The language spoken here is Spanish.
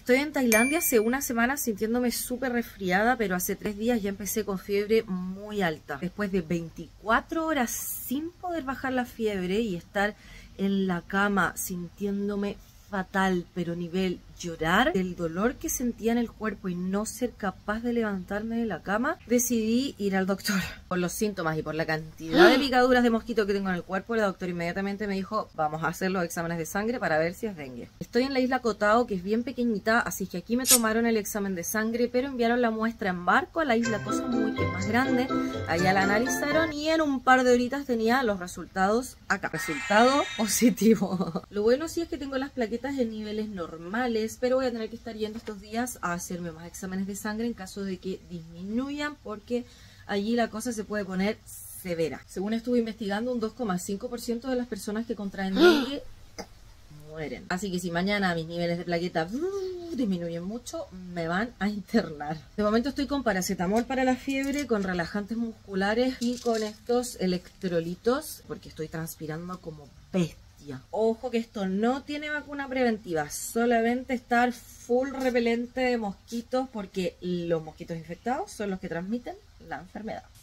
Estoy en Tailandia hace una semana sintiéndome súper resfriada, pero hace 3 días ya empecé con fiebre muy alta. Después de 24 horas sin poder bajar la fiebre y estar en la cama sintiéndome fatal, pero nivel llorar del dolor que sentía en el cuerpo y no ser capaz de levantarme de la cama, decidí ir al doctor. Por los síntomas y por la cantidad de picaduras de mosquito que tengo en el cuerpo, el doctor inmediatamente me dijo, vamos a hacer los exámenes de sangre para ver si es dengue. Estoy en la isla Koh Tao, que es bien pequeñita, así que aquí me tomaron el examen de sangre, pero enviaron la muestra en barco a la isla Koh Samui, que es más grande. Allá la analizaron y en un par de horitas tenía los resultados acá. Resultado positivo. Lo bueno sí es que tengo las plaquetas en niveles normales, pero voy a tener que estar yendo estos días a hacerme más exámenes de sangre en caso de que disminuyan, porque allí la cosa se puede poner severa. Según estuve investigando, un 2,5% de las personas que contraen dengue mueren. Así que si mañana mis niveles de plaqueta disminuyen mucho, me van a internar. De momento estoy con paracetamol para la fiebre, con relajantes musculares y con estos electrolitos, porque estoy transpirando como bestia. Ojo que esto no tiene vacuna preventiva, solamente estar full repelente de mosquitos, porque los mosquitos infectados son los que transmiten la enfermedad.